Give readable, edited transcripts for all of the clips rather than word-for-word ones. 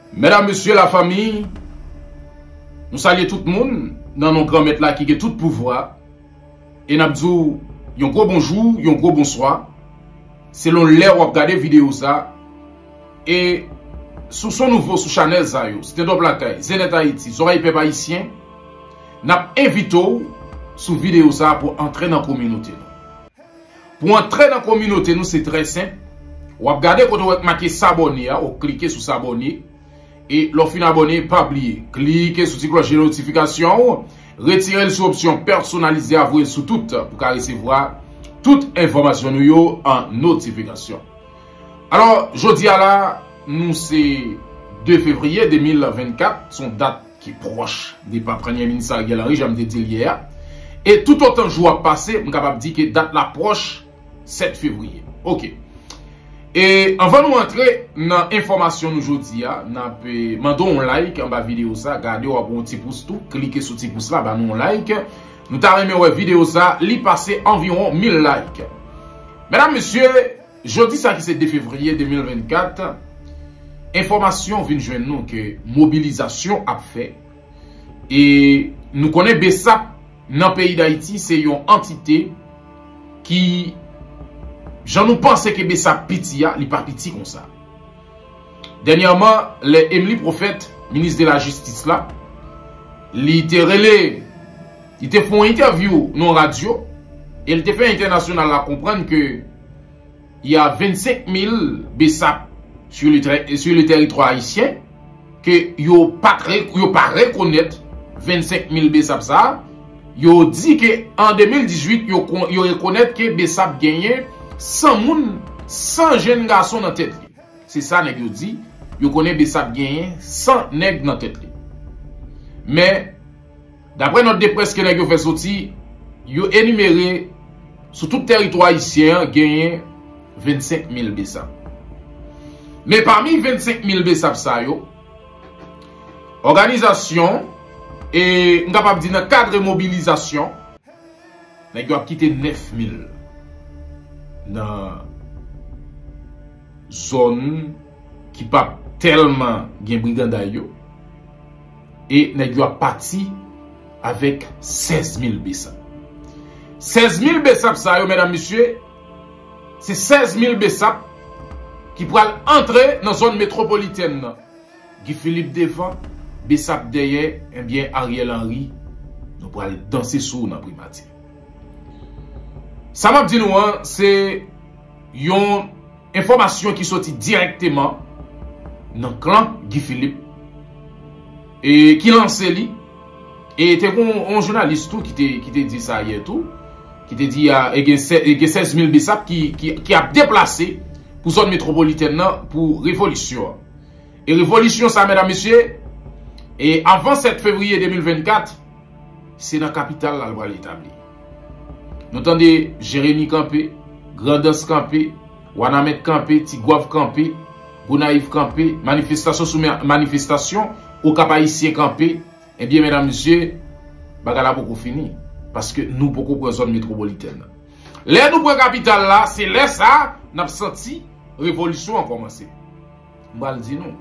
Mesdames, messieurs, la famille, nous saluons tout le monde dans nos grands maîtres là qui ont tout pouvoir. Et nous disons, un gros bonjour, un gros bonsoir. Selon l'heure où vous regardez la vidéo ça. Et sur son nouveau, sur Chanel ça, c'était dans la caille, Zenet Haïti, Zoraï Peuple Haïtien, nous invitons sur vidéo ça pour entrer dans la communauté. Pour entrer dans la communauté, nous c'est très simple. Vous regardez quand vous marquez s'abonner, vous cliquez sur s'abonner. Et l'offre abonné, pas oublier. Cliquez sur la cloche de notification. Retirez sur option personnalisée à vous sur tout pour recevoir toute information en notification. Alors, jeudi à la, nous c'est 2 février 2024, son date qui est proche des Premier ministre Ariel Henry, j'aime dit hier. Et tout autant jour passé, je suis capable de dire que date la proche 7 février. Ok. Et avant de nous entrer dans l'information aujourd'hui, nous mandons un like en bas vidéo ça, regardez un petit pouce tout, cliquez sur le petit pouce là, bah nous un like. Nous t'arrêtons la vidéo ça, lui passer environ 1000 likes. Mesdames, messieurs, jeudi ça qui c'est 2 février 2024, information vient joindre nous que mobilisation a fait. Et nous connaissons BESAP dans le pays d'Haïti, c'est une entité qui j'en nous pensais que BESAP piti a, li pas piti comme ça. Dernièrement, les Emily Prophète, ministre de la Justice là, li te relé, il te font interview non radio, et il te fait international à comprendre que il y a 25 000 BESAP sur le territoire haïtien, que yo pas reconnaître 25 000 BESAP ça, yo dit que en 2018 yo reconnaître que BESAP gagné 100 moun, 100 jeunes garçons dans tête. C'est ça nèg yo dit, yo connaît BESAP gagné 100 nèg dans tête. Mais d'après notre dépresse que nèg yo fait sorti, yo énuméré sur tout territoire haïtien gagné 25 000 BESAP. Mais parmi 25 000 BESAP ça yo, organisation et on capable dire dans cadre de mobilisation, nèg yo a quitté 9 000 dans zone qui pas tellement gen briganda yo et nèg yo a parti avec 16 000 BESAP. 16 000 BESAP ça yo mesdames messieurs, c'est 16 000 BESAP qui pourront entrer dans zone métropolitaine. Guy Philippe devant, BESAP derrière, et bien Ariel Henry, nous pourrons aller danser sous dans primature. Ça m'a dit nous, c'est une information qui sortit directement dans le clan Guy Philippe et qui lance lui. Et il y a un journaliste tout, qui t'a dit ça hier tout, qui t'a dit qu'il y a 16 000 BESAP qui a déplacé pour zone métropolitaine pour révolution. Et révolution ça mesdames messieurs, et avant 7 février 2024, c'est dans la capitale là va l'établir. Nous entendez Jérémy Campé, Grandas Campé, Wanamet Campé, Tigouave Campé, Gonaïve Campé, manifestation sous manifestation, au Cap Haïtien Campé. Eh bien, mesdames, messieurs, bagala beaucoup fini. Parce que nous, beaucoup pour zone métropolitaine. Les nous pour capitale là, c'est là ça, nous avons senti révolution a commencé. Mal dit non.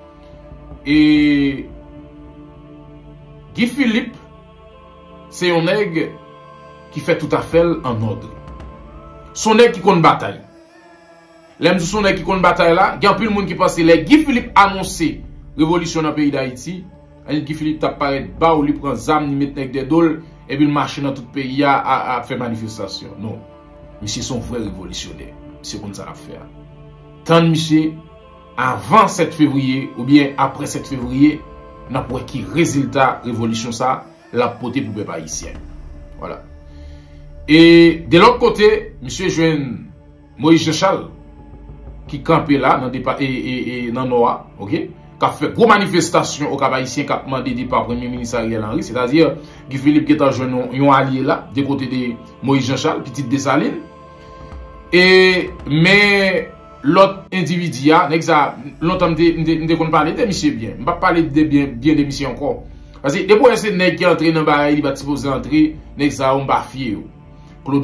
Et Guy Philippe, c'est un nègre qui fait tout à fait en ordre. Son nègre qui compte bataille. L'aime de son nègre qui compte bataille là, il y a plus de monde qui pense que les Guy Philippe annoncé révolution dans le pays d'Haïti. Guy Philippe t'a parlé bas ou lui prend zam ni met nèg des dol et puis il marche dans tout le pays à faire manifestation. Non. Monsieur son vrai révolutionnaire. C'est comme ça à faire. Tant monsieur avant 7 février ou bien après 7 février, n'a pas qui résultat révolution ça la portée pour peuple haïtien. Voilà. Et de l'autre côté, monsieur Joël Moïse Jean-Charles qui campait là dans dans Noa, OK? Qui a fait gros manifestation au Cap Haïtien qui a demandé par Premier ministre Ariel Henry, c'est-à-dire Guy Philippe qui est un allié là, des côtés de Moïse Jean-Charles, petite Dessalines. Et, mais, l'autre individu, longtemps, on parle de monsieur bien. On va parler de bien de monsieur encore. Parce que, depuis c'est nèg qui entre dans le bail, il va supposer entrer, nèg ça, on va fier. Claude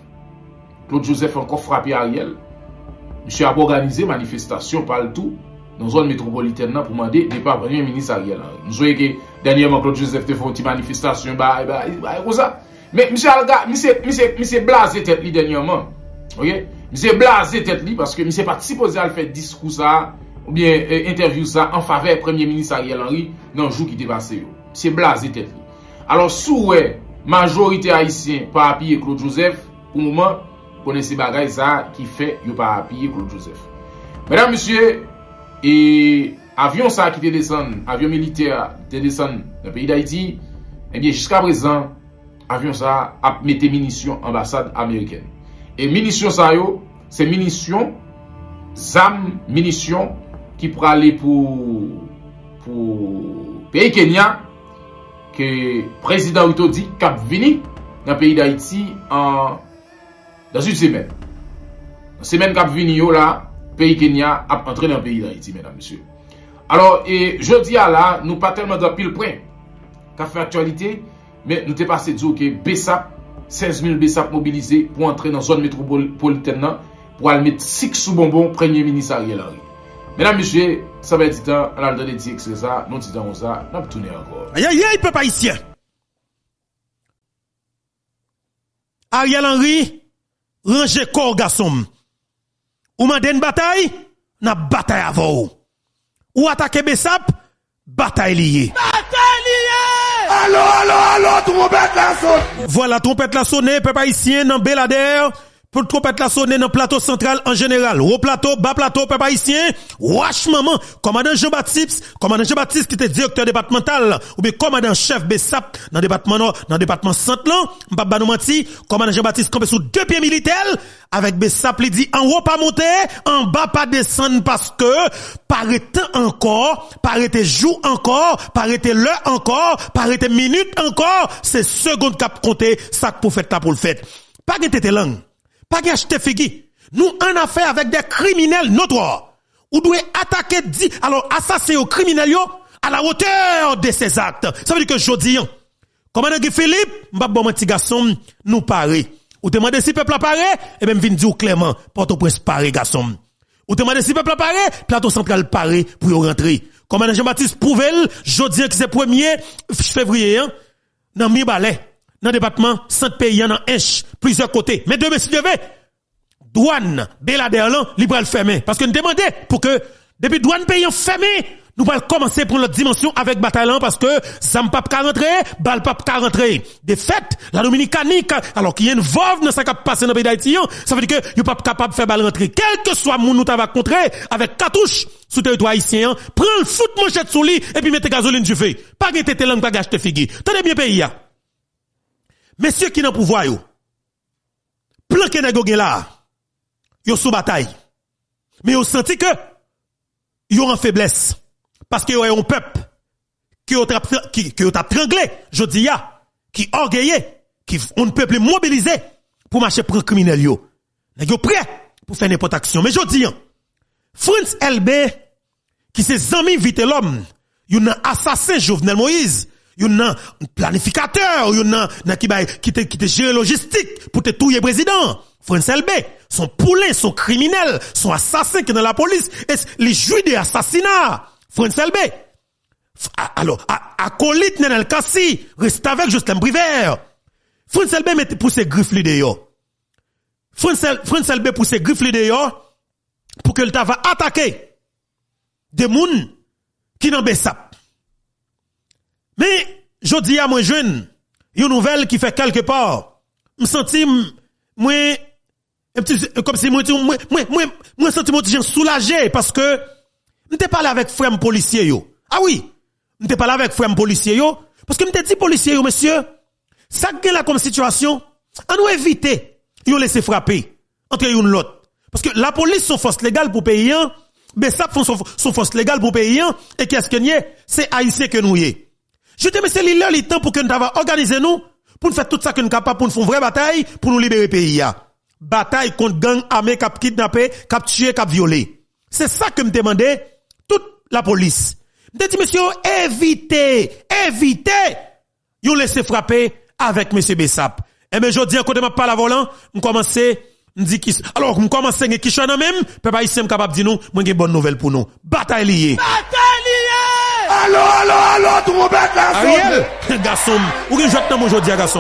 Joseph encore frappé Ariel. Monsieur a organisé manifestation par le tout. dans la zone métropolitaine pour demander départ premier ministre Ariel Henry. Nous voyons que dernièrement Claude Joseph te fait une manifestation comme ça. Mais monsieur Alga, monsieur blasé tête li dernièrement. OK? Monsieur blasé tête li parce que monsieur pas supposé à faire discours ça ou bien interview ça en faveur premier ministre Ariel Henry dans le jour qui dépassé. Monsieur blasé tête li. Alors sous majorité haïtien pas appuyer Claude Joseph pour le moment connaissez bagay ça qui fait yo pas appuyer Claude Joseph. Mesdames, messieurs, et avion ça qui te descend, avion militaire te descend dans le pays d'Haïti, eh bien jusqu'à présent, avion ça a mis munitions ambassade américaine. Et munitions ça yo, c'est munitions, ZAM, munitions qui pour aller pour pays Kenya, que président Ruto dit cap vini dans le pays d'Haïti dans une semaine. Une semaine cap vini yo là, pays Kenya a entré dans le pays d'Haïti, mesdames, messieurs. Alors, et je dis à là, nous pas tellement dans pile point qu'a fait actualité, mais nous t'es passé de dire que BESAP, 16 000 BESAP mobilisés pour entrer dans la zone métropolitaine, pour aller mettre 6 sous bonbons, premier ministre Ariel Henry. Mesdames, messieurs, ça va être temps, on a le temps de dire que c'est ça, nous disons ça, nous allons tourner encore. Aïe, aïe, aïe, peuple haïtien. Ariel Henry, rangez corps garçon. Ou mandé une bataille, n'a bataille avant. Ou attaquer BESAP, bataille liée. Bataille liée! Allô, trompette la sonne! Voilà, trompette la sonne, peuple haïtien, dans Belader. Pour trompette la sonne dans plateau central en général. Haut plateau, bas plateau, peuple haïtien. Wesh maman, commandant Jean-Baptiste qui était directeur départemental, ou bien commandant chef BESAP dans département centre là, m'pa nous menti, commandant Jean-Baptiste campé sous 2 pieds militaires, avec BESAP il dit en haut pas monter, en bas pas descendre parce que, paraît encore, paraît jour encore, paraît l'heure encore, paraît minute encore, c'est seconde cap compter, ça pour faire là pour le fait. Pas de tête langue. Pas acheter figi. Nous en affaire avec des criminels notoires. Ou doit attaquer alors assassiner aux criminels à la hauteur de ces actes. Ça veut dire que jodi commandant Guy Philippe, m'pa bon petit garçon nous paré. Ou demander si peuple a paré et même vinn dire clairement Port-au-Prince paré garçon. Ou demander si peuple a paré, plateau central paré pour y rentrer. Commandant Jean-Baptiste Pouvel, jodi qui c'est 1er février dans mi-balais. Dans le département Saint-Pays, dans Inch, plusieurs côtés. Mais de messieurs, douane, Belader, libre fermé. Parce que nous demandons pour que, depuis douane pays fermé, nous allons commencer pour notre dimension avec bataillon parce que ça ne peut pas rentrer, balle pas rentrer. De fait, la Dominicanique, alors qu'il y a une veuve dans ce qui passe dans le pays d'Haïti, ça veut dire que nous pas capable de faire balle rentrer. Quel que soit mon nous t'avons contrer avec cartouche sous territoire haïtien, prends le foot manchette sous lit et puis mettez gasoline du feu. Pas que t'es langue, pas acheter figue. Tenez bien pays, messieurs qui n'ont pouvoir yo, plan que nèg là, yo sous bataille. Mais yo senti que yo en faiblesse parce que yo un peuple qui yo t'a tranglé, je dis ya, qui orgueillé, qui on peuple mobilisé pour marcher pour criminel yo. Nèg yo prêt pour faire n'importe action. Mais je dis France LB qui c'est amis vite l'homme, yo un assassin Jovenel Moïse. Yon nan planificateur, yon nan qui te gère logistique pour te touyer président. France LB, son poulain, son criminel, son assassin qui est dans la police, et les jouit des assassinats. France LB. Alors, acolyte Nenel Kassi, reste avec Justin Briver. France LB mette pour ses griffes dehors. France LB pour ses griffes dehors, pour que l'État va attaquer des moun qui n'en BESAP. Mais, je dis à moi jeune, une nouvelle qui fait quelque part, me senti, comme si moi senti mon petit soulagé parce que, m'te parlé avec frère policier yo. Ah oui, m'te parlé avec frère policier yo, parce que m'te dit policier yo, monsieur, ça gagne là comme situation, on nous éviter, yon laisser frapper, entre yon l'autre. Parce que la police sont force légale pour payer, mais ça sont force légale pour payer, et qu'est-ce que n'y c'est haïtien que nous y est. Je te mets c'est le temps pour que nous avons organisé nous, pour nous faire tout ça que nous capable pour nous faire une vraie bataille, pour nous libérer le pays. Bataille contre gang armé, cap kidnappé, cap tué, cap violé. C'est ça que me demandait toute la police. Me dit, monsieur, évitez, yon laissez frapper avec monsieur BESAP. Et mais je dis, quand je parle à volant, je commence M'di qui alors on commence à qui chana même peuple haïtien capable dire nous moi j'ai bonne nouvelle pour nous. Bataille liée. Allô, tout le monde est garçon. Ariel, garçon, ou gen jote nan aujourd'hui garçon.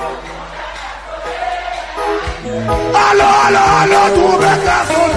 Allô, tout le monde est garçon.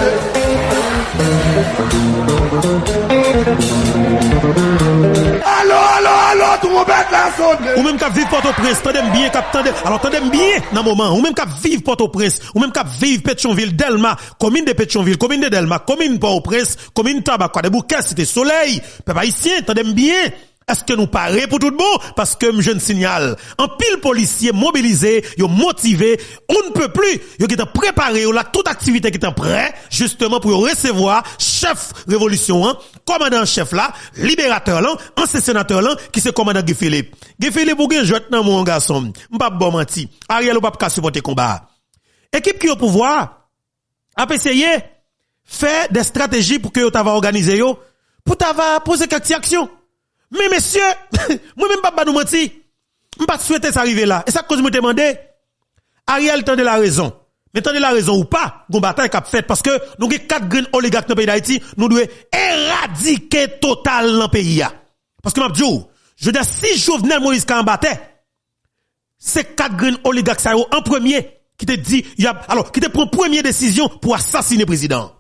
Allô, tout le monde est garçon. Ou même qu'à vivre Port-au-Prince, tendez bien, alors tendez bien dans moment, ou même qu'à vivre Port-au-Prince, ou même qu'à vivre Pétionville, Delma, commune de Pétionville, commune de Delma, commune Port-au-Prince, commune Tabac, de Bouquet, Cité Soleil, peuple haïtien, tendez bien. Est-ce que nous parlons pour tout bon? Parce que je ne signale. En pile policier mobilisé, yo motivé, on ne peut plus. Yo qui est préparé, yo la toute activité qui est prêt, justement pour recevoir chef révolution, commandant chef là, libérateur là, ancien sénateur là, qui c'est commandant Guy Philippe. Guy Philippe ou gen jouet nan mon garçon. M'pa bon menti. Ariel ou pas supporter combat. Équipe qui au pouvoir a essayé faire des stratégies pour que yo t'ava organisé yo, pour t'ava poser quelques actions. Mais messieurs, moi-même pas nous mentir. Je pas souhaiter ça arriver là. Et ça cause me demander Ariel tendez la raison. Mais tendez la raison ou pas, gon bataille qu'a fait parce que nous avons 4 grands oligarques dans le pays d'Haïti, nous devons éradiquer total dans le pays. Parce que m'a dit, je dis si Jovenel Moïse quand battait, c'est 4 grands oligarques ça en premier qui te dit alors qui te prend première décision pour assassiner le président.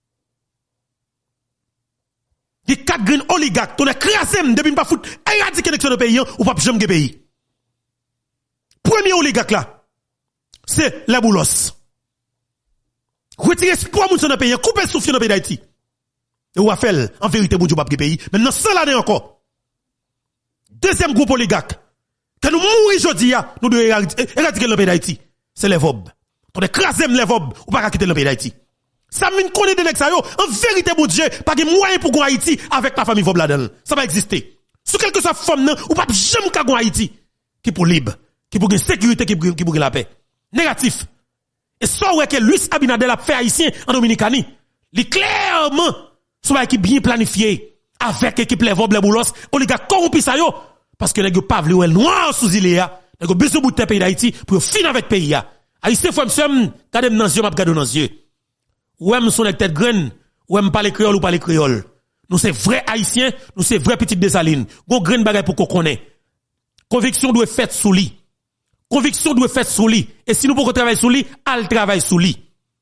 Les 4 green oligarques, ton écrasé depuis pas foutre éradiquer l'élection de pays ou pas jamais de pays. Premier oligarque là, c'est la boulos. Retirer espoir moun dans le pays, couper souffle dans le pays d'Haïti. Et ou a fait en vérité pour Dieu pas pays, mais dans 100 années encore. Deuxième groupe oligarque que nous mourir aujourd'hui, nous devons éradiquer le pays d'Haïti. C'est les VOB. Ton écrasé les VOB ou pas quitter le pays d'Haïti. Ça mine connaît des nèg ça yo en vérité bon Dieu pas de moyen pour Haïti avec la famille Vob là-dedans ça va exister sous quelque soit femme nan ou pas jamais ka Haïti qui pour libre qui pour une sécurité qui pour la paix négatif et ça ouais que Luis Abinadel a fait haïtien en Dominicanie li clairement soit qui bien planifié avec équipe les Vob les Boulos oligarque corrompu ça yo parce que nèg pas vle noir sous iléa nèg besoin bout de pays d'Haïti pour finir avec pays ya haïtien faut m'sem garder dans yeux m'a garder dans yeux. Ou même son tête graine, ou même parler créole ou parler créole. Nous c'est vrai haïtien, nous c'est vrai petite Desaline. Gon graine bagay pour qu'on connaît. Conviction doit faire sous lit. Conviction doit faire sous lit. Et si nous pouvons travailler sous lit, al travail sous lit.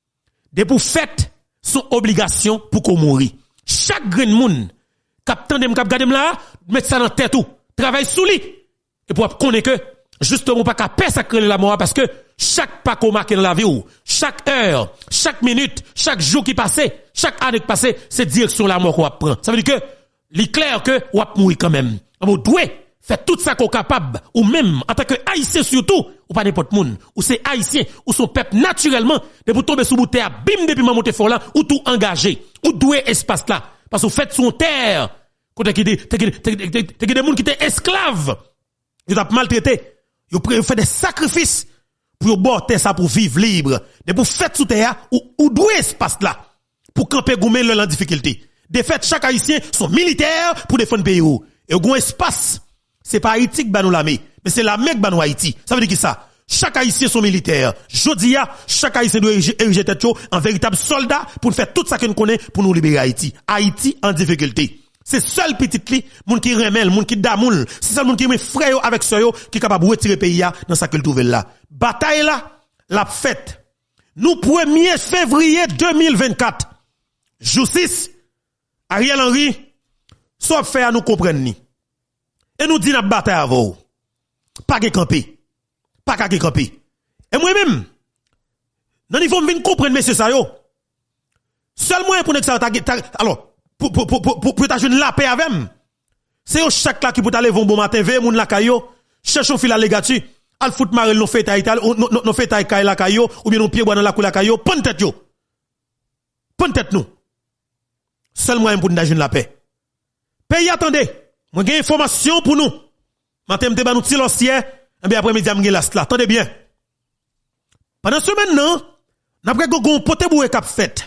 De pour fait son obligation pour qu'on mourir. Chaque graine moun k'ap tande k'ap gade là, mettre ça dans tête ou, travail sous lit. Et pour connaître que justement pas qu'à sacrer la mort parce que chaque pas qu'on marque dans la vie ou chaque heure, chaque minute, chaque jour qui passait, chaque année qui passait, c'est direction la mort qu'on prend. Ça veut dire que il est clair que on va mourir quand même. On doit faire tout ça qu'on est capable ou même en tant que haïtien surtout ou pas n'importe monde ou c'est haïtien ou son peuple naturellement de pour tomber sous bout terre bim depuis monter fort là ou tout engagé ou doué espace là parce que fait son terre côté qui des monde qui étaient esclaves, ils ont maltraité, ils ont fait des sacrifices pour border ça pour vivre libre. De pour faire sous terre ou doué espace là pour camper goumen en difficulté. De fait chaque haïtien sont militaires pour défendre le pays et gon espace c'est pas Haïti qui ba nous l'armée mais c'est l'armée qui ba nous Haïti. Ça veut dire qui ça? Chaque haïtien sont militaires. Jodi a chaque haïtien doit ériger tête en véritable soldat pour faire tout ça que nous connaît pour nous libérer Haïti. Haïti en difficulté. C'est seul petit li, moun qui remel, moun qui damoul, c'est seul moun qui met frère avec soyo qui capable retirer pays dans sa qu'il trouve là. Bataille là, la fête. Nous 1er février 2024. Jour 6, Ariel Henry, soit fait à nous comprendre ni. Et nous dit la bataille avant. Pas que camper. Pas que camper. Et moi-même, dans niveau m'vinn comprendre monsieur ça yo. Seul moyen pour que ça alors pour ta jeune la paix avec c'est au chaque là qui peut aller bon matin veille moun la kayo cherche un fil à légatu al foot marel no fait taille no fait taille kay la kayo ou bien non pied bois dans la cou la kayo pon tête yo pon tête nous seul moyen pour ta jeune la paix pays attendez moi j'ai information pour nous matin m'te ba nous tilosier et bien après midi m'gè la là attendez bien pendant semaine non n'a pas gon pote boué cap fait.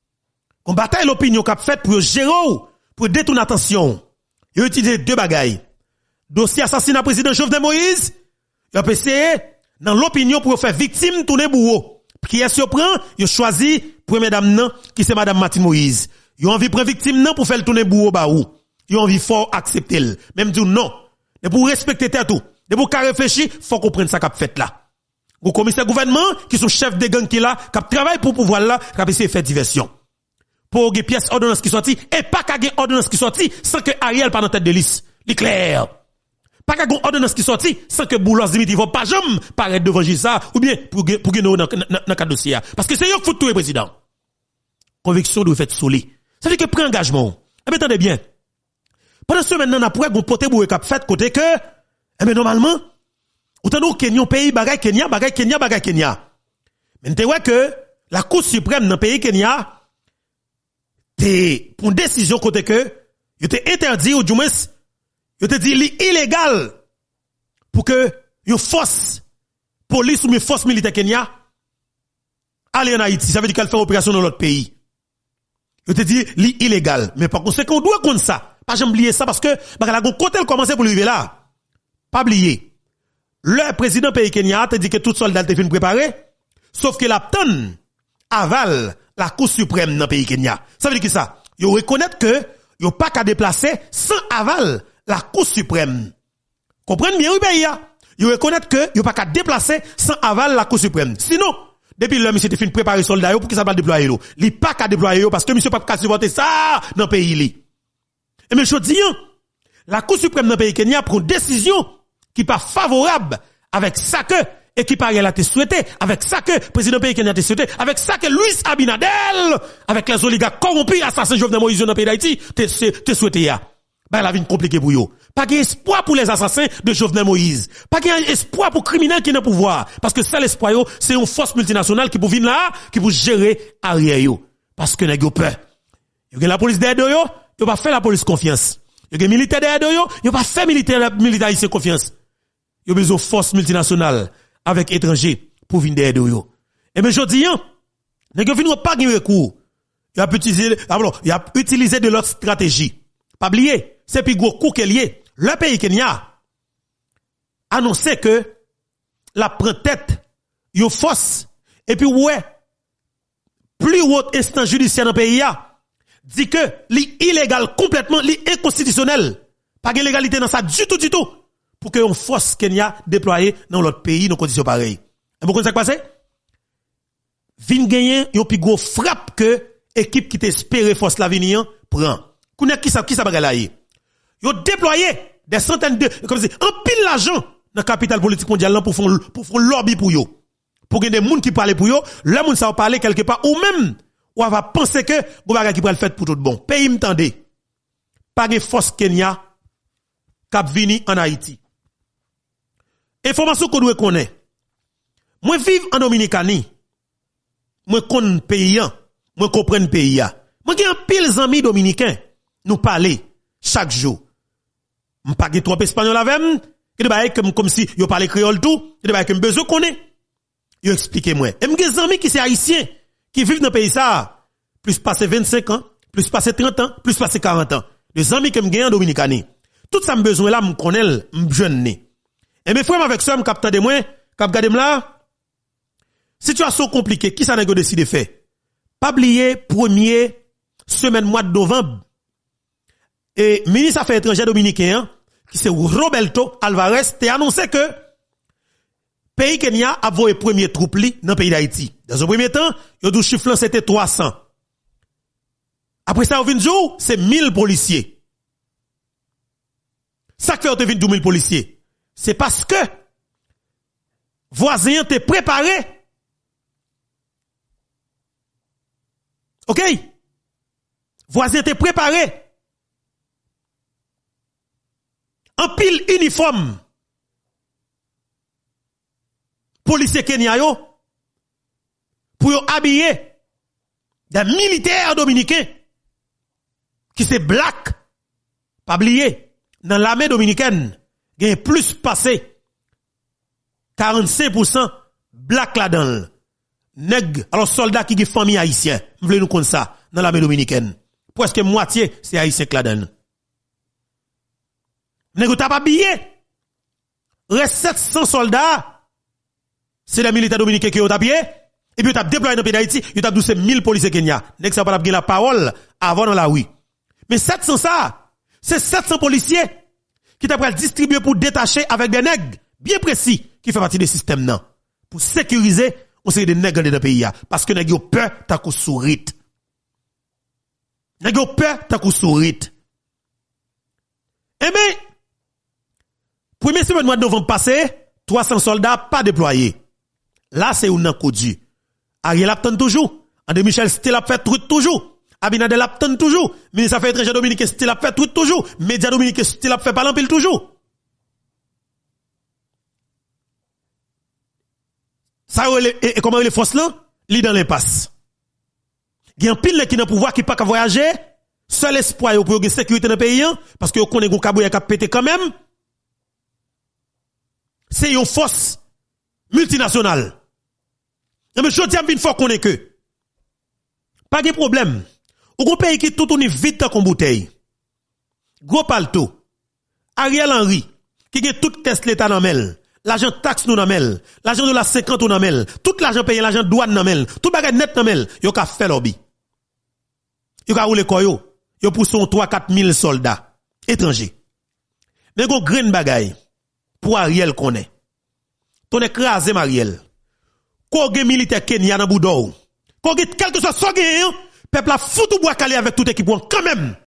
On bataille l'opinion qu'a fait pour gérer pour détourner attention. Ils ont utilisé 2 bagailles. Dossier assassinat président Jovenel Moïse, ils ont essayé dans l'opinion pour faire victime tourner bourreau. Qui est surprend, yo choisi première dame nan qui c'est madame Martine Moïse. Yo envie prendre victime nan pour faire tourner bourreau ba ou. Yo envie fort accepter l. Même dire non. Et pour respecter tout. Et pour qu'à réfléchir, faut comprendre ça qu'a fait là. Au commissaire gouvernement qui sont chef de gang qui là, qui travaille pour pouvoir là, qui essayer de faire diversion. Pour que pièce ordonnance qui sorti et pas qu'à ordonnance qui sorti sans que Ariel pas dans tête de liste. C'est clair. Pas qu'à ordonnance qui sorti sans que Boulos Dimitri va pas jamais paraître devant ça ou bien pour gagner dans cadre dossier parce que c'est eux qui foutent tout le président. Conviction doit être solide. Ça veut dire que prend engagement. Eh bien attendez bien. Pendant ce maintenant n'a pour porter boué cap fait côté que eh bien normalement autant nous Kenya pays bagay Kenya. Mais tu vois que la Cour suprême dans pays Kenya pour une décision côté que il était interdit ou du moins il te dit illégal pour que une force police ou une force militaire Kenya aller en Haïti, ça veut dire qu'elle fait opération dans l'autre pays. Il te dit illégal, mais par conséquent on doit compter ça. Pas jamais oublier ça parce que la côté elle commençait pour arriver là. Pas oublier. Le président pays Kenya te dit que tout soldat te fin préparé sauf que la tonne aval la Cour suprême dans pays Kenya. Ça veut dire que ça, il reconnaître que il pas qu'à déplacer sans aval la Cour suprême. Comprenez bien oui pays ya. Il reconnaître que il pas qu'à déplacer sans aval la Cour suprême. Sinon, depuis le monsieur te fin préparer soldat pour que ça va déployer lo. Il pas qu'à déployer parce que monsieur pas qu'à supporter ça dans pays li. Et mais je dis la Cour suprême dans pays Kenya prend décision qui pas favorable avec ça que équipe Ariel a souhaité, avec ça que président pays Kenya a souhaité, avec ça que Luis Abinadel, avec les oligarques corrompus, assassins Jovenel Moïse dans le pays d'Haïti, te souhaité ya. Ben la vie compliquée pour yo. Pas d'espoir pour les assassins de Jovenel Moïse. Pas d'espoir pour criminels qui n'ont pouvoir. Parce que ça l'espoir yo, c'est une force multinationale qui pour venir là, qui pour gérer Ariel yo. Parce que nèg yo peur. Yo la police derrière yo, yo pas fait la police confiance. Yo militaire derrière yo pas fait militaire haïtien confiance. Yo besoin de force multinationale avec étrangers pour venir derrière yo. Et mais jodi nèg yo vinn pas gen recours. Il a utilisé de l'autre stratégie. Pas oublier, c'est plus gros coup qu'elle lié. Le pays Kenya annoncé que la prend tête yo force et puis ouais plus haute instance judiciaire dans le pays dit que l'illégal complètement l'inconstitutionnel. Pas de légalité dans ça du tout pour que on force Kenya déployer dans l'autre pays dans conditions pareilles. Et vous connaissez ça passé? Vin gagner yon plus gros frappe que équipe qui t'espérait force l'avenir prend. Kounya qui ça bagay la yi. Yo déployé des centaines de comme c'est un pile l'argent dans la capitale politique mondiale pour faire lobby pour yo. Pour que des moun qui parlent pour yo, le moun ça va parler quelque part ou même ou va penser que bon bagay qui pral fait pour tout bon. Pays m'tendé. Pas de force Kenya k'ap vini en Haïti. Information qu'on doit connaître. Moi vive en Dominicanie. Moi connais pays, moi comprends pays. Moi gen pile amis dominicains nous parler chaque jour. M'pa gen trop espagnol avec que de bail comme si yo parler créole tout, de bail que besoin connaît. Yo expliquez moi. Et m'gen amis qui c'est haïtien qui vivent dans pays ça plus passé 25 ans, plus passé 30 ans, plus passé 40 ans. Des amis que m'gen en Dominicanie. Tout ça besoin là m'connel m'jeune né. Et mes frères avec ça m'capte de moi, cap gade là. Situation compliquée, qui ça n'a décidé faire? Pas oublier premier semaine mois de novembre. Et ministre Affaires étrangères dominicain qui c'est Roberto Alvarez a annoncé que pays Kenya a envoyé premier troupe li dans le pays d'Haïti. Dans un premier temps, yo dou chiffre c'était 300. Après ça au vinn jour, c'est 1000 policiers. Ça fait au vinn 2000 policiers. C'est parce que voisin te préparé. OK? Voisin te préparé. En pile uniforme. Policiers Kenya yo pour yo habiller des militaires dominicains qui c'est black. Pas oublier dans l'armée dominicaine, il y a plus passé 45% black là-dedans. Nèg, alors soldats qui ont famille haïtienne, vous voulez nous connaître ça dans l'armée dominicaine. Presque moitié c'est haïtien là-dedans. Nèg t'a pas billet. Reste 700 soldats, c'est les militaires dominicains qui ont tapé Et puis, tu as déployé dans le pays d'Haïti, tu as doucé 1000 policiers Kenya. N'est-ce pas gagner la parole avant dans la rue. Mais 700 ça, c'est 700 policiers qui t'a distribué pour détacher avec des nègres bien précis qui fait partie des systèmes non. Pour sécuriser, on série des nègres dans le pays. Parce que nègres ont peur, t'as qu'au sourire. Nègres ont peur, t'as qu'au sourire. Eh bien, premier semaine mois de novembre passé, 300 soldats pas déployés. Là, c'est un coup dur. Ariel attend toujours. André Michel Stil a fait truc toujours. Abinadel attend toujours. Ministre Affaires étrangères Dominique Stil a fait truc toujours. Média Dominique Stil a fait parler en pile toujours. Ça, et comment les forces là? Li dans l'impasse. Il y a un pile qui n'a pouvoir qui pas qu'à voyager. Seul espoir pour avoir sécurité dans le pays, parce que vous connaissez qu'on kabouya qui pété quand même. C'est une force multinationale. Mais je dis à faut qu'on est que. Pas de problème. Ou un pays qui tout tourne vite comme bouteille. Gros palto. Ariel Henry, qui a tout test l'État dans mel. L'argent taxe nous dans mel. L'argent de la 50 dans mel. Tout l'argent payé, l'argent douane dans mel. Tout bagage net dans mel. Yo ka fait lobby. Yo ka roule koyo. Yo pour son 3-4 000 soldats étrangers. Mais go grain bagay pour Ariel connaît. Ton écrasé Mariel. Kogue militaire Kenya dans Boudou. Kogue quelque soit so gagne, peuple a foutu bois calé avec toute équipe quand même.